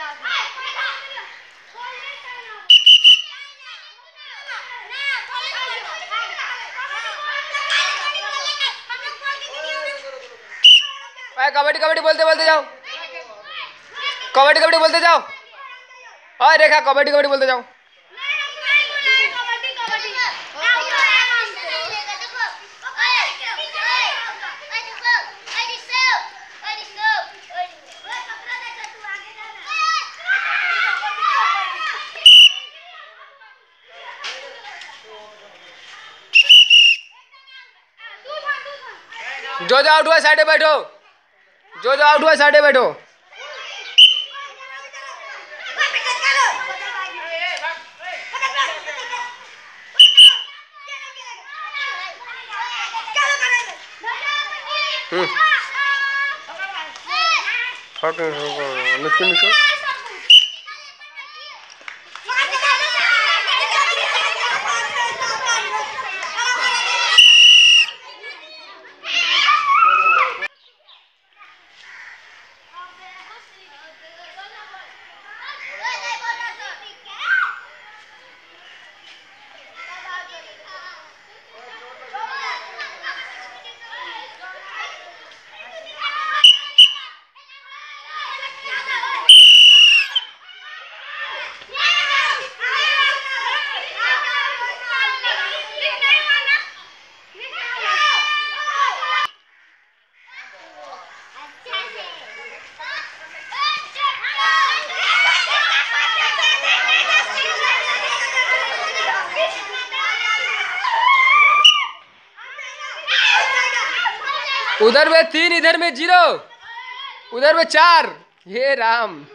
कबड्डी कबड्डी बोलते बोलते जाओ, कबड्डी कबड्डी बोलते जाओ। और रेखा कबड्डी कबड्डी बोलते जाओ। जो आउट हुआ साइड बैठो, जो आउट हुआ साइड बैठो। उधर में 3, इधर में 0, उधर में 4। हे राम।